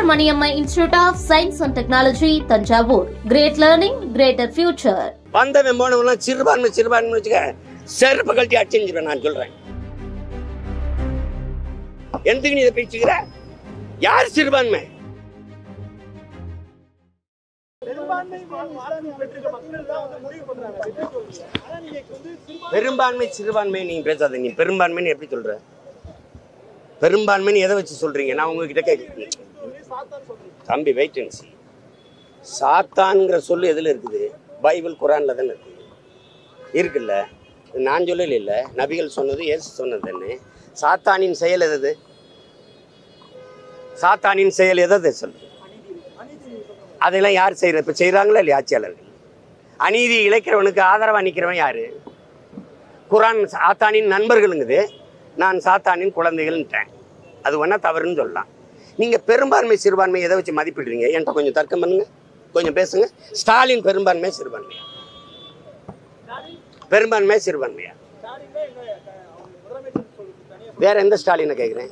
Maniammai Institute of Science and Technology, Thanjavur. Great learning, greater future. வந்தவன் போனவெல்லாம் சிறுபான்மை வச்சுக்க செருப்பு கழட்டி அடிச்சுருவேன் நான் சொல்றேன். எதுக்கு நீ இதை பேச்சுக்கிற? யார் சிறுபான்மை? பெரும்பான்மை சிறுபான்மை நீங்க பேசாத. நீ பெரும்பான்மைன்னு எப்படி சொல்ற? பெரும்பான்மைன்னு எதை வச்சு சொல்றீங்க? நான் உங்ககிட்ட கேட்கிறேன் தம்பி, வெயிட் அண்ட் சீ. சாத்தான்ங்கிற சொல்லு எதுல இருக்குது? பைபிள் குரான்ல தானே இருக்குது. இருக்குல்ல, நான் சொல்லல இல்ல, நபிகள் சொன்னது, இயேசு சொன்னது தானே. சாத்தானின் செயல் எது? சாத்தானின் செயல் எதை சொல்லு? அதெல்லாம் யார் செய்யறது? இப்ப செய்யறாங்களா இல்லையா ஆட்சியாளர்கள்? அநீதி இழைக்கிறவனுக்கு ஆதரவா நிற்கிறவன் யாரு? குரான் சாத்தானின் நண்பர்களுங்குது, நான் சாத்தானின் குழந்தைகள்ன்ட்டேன். அது ஒன்றா தவறுன்னு சொல்லலாம். நீங்கள் பெரும்பான்மை சிறுபான்மை எதை வச்சு மதிப்பிடுறீங்க? என்கிட்ட கொஞ்சம் தர்க்கம் பண்ணுங்க, கொஞ்சம் பேசுங்க. ஸ்டாலின் பெரும்பான்மை சிறுபான்மையா? பெரும்பான்மை சிறுபான்மையா? வேற எந்த ஸ்டாலினை கேட்குறேன்?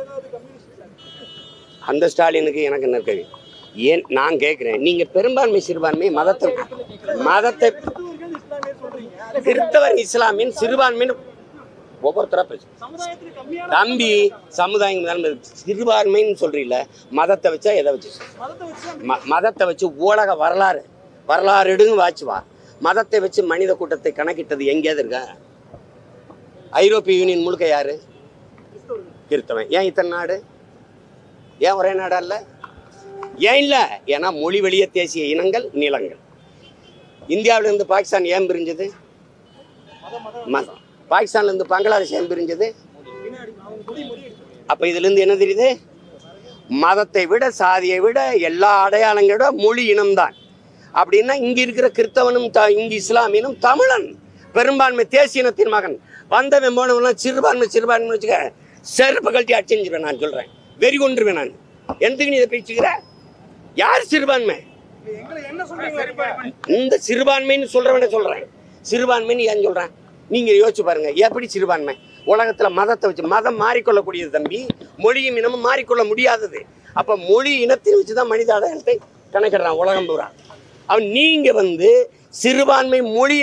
அந்த ஸ்டாலினுக்கு எனக்கு என்ன கேள்வி? ஏன் நான் கேட்குறேன், நீங்கள் பெரும்பான்மை சிறுபான்மை மதத்தை கிறிஸ்தவர் இஸ்லாமின் சிறுபான்மைன்னு ஒவ்வொருத்தரா பேசு தம்பி. சமுதாயம் சிறுபான்மைன்னு சொல்றீல, மதத்தை வச்சா எதை வச்சு? மதத்தை வச்சு உலக வரலாறு எடுங்க வாச்சுவா. மதத்தை வச்சு மனித கூட்டத்தை கணக்கிட்டது எங்கேயாவது இருக்கா? ஐரோப்பிய யூனியன் முழுக்க யாரு? கிறிஸ்தவன். ஏன் இத்தனை நாடு? ஏன் ஒரே நாடா இல்ல? ஏன் இல்ல? ஏன்னா மொழி வெளிய தேசிய இனங்கள், நிலங்கள். இந்தியாவிலிருந்து பாகிஸ்தான் ஏன் பிரிஞ்சது? மதம். பாகிஸ்தான்ல இருந்து பங்களாதேஷ் ஏன் பிரிஞ்சது? அப்ப இதுல இருந்து என்ன தெரியுது? மதத்தை விட, சாதியை விட, எல்லா அடையாளங்களோட மொழி இனம்தான். அப்படின்னா இங்க இருக்கிற கிறிஸ்தவனும் இங்க இஸ்லாமியனும் தமிழன், பெரும்பான்மை தேசிய இனத்தின் மகன். வந்தவன் போனவெல்லாம் சிறுபான்மை வச்சுக்க செருப்பு கழட்டி அடிச்சுருவேன் நான் சொல்றேன். வெறி கொண்டுருவேன் நான். எதுக்கு நீ இதை பேச்சுக்கிற? யார் சிறுபான்மை? இந்த சிறுபான்மைன்னு சொல்றவன சொல்றேன். சிறுபான்மைன்னு ஏன் சொல்றேன்? நீங்க யோசிச்சு பாருங்க, எப்படி சிறுபான்மை? உலகத்துல மதத்தை வச்சு, மதம் மாறிக்கொள்ளக்கூடியது தம்பி. மொழியும் இனமும் மாறிக்கொள்ள முடியாதது. அப்ப மொழி இனத்தை வச்சுதான் மனித அடையாளத்தை கணக்கிடுறான் உலகம் பூரா. அவன் நீங்க சிறுபான்மை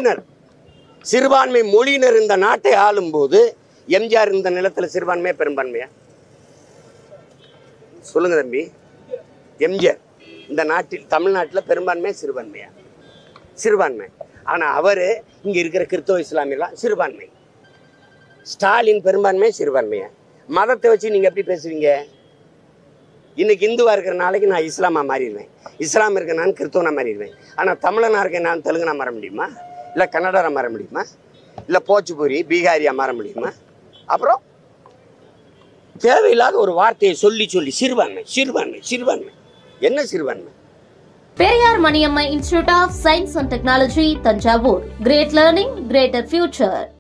மொழியினர் இந்த நாட்டை ஆளும் போது எம்ஜிஆர் இந்த நிலத்துல சிறுபான்மையா பெரும்பான்மையா? சொல்லுங்க தம்பி. எம்ஜிஆர் இந்த நாட்டில், தமிழ்நாட்டில் பெரும்பான்மையா சிறுபான்மையா? சிறுபான்மை. ஆனா அவரு இங்க இருக்கிற கிறிஸ்தவ இஸ்லாமியெல்லாம் சிறுபான்மை. ஸ்டாலின் பெரும்பான்மை சிறுபான்மையா? மதத்தை வச்சு நீங்க எப்படி பேசுவீங்க? இன்னைக்கு இந்துவா இருக்கிற நாளைக்கு நான் இஸ்லாமா மாறிடுவேன், இஸ்லாம் இருக்க நான் கிறிஸ்தவனா மாறிடுவேன். ஆனா தமிழனா இருக்கேன் நான் தெலுங்குனா மாற முடியுமா? இல்ல கன்னடரா மாற முடியுமா? இல்ல போச்சுபூரி பீகாரியா மாற முடியுமா? அப்புறம் தேவையில்லாத ஒரு வார்த்தையை சொல்லி சிறுபான்மை என்ன சிறுபான்மை? Periyar Maniammai Institute of Science and Technology, Thanjavur. Great learning, greater future.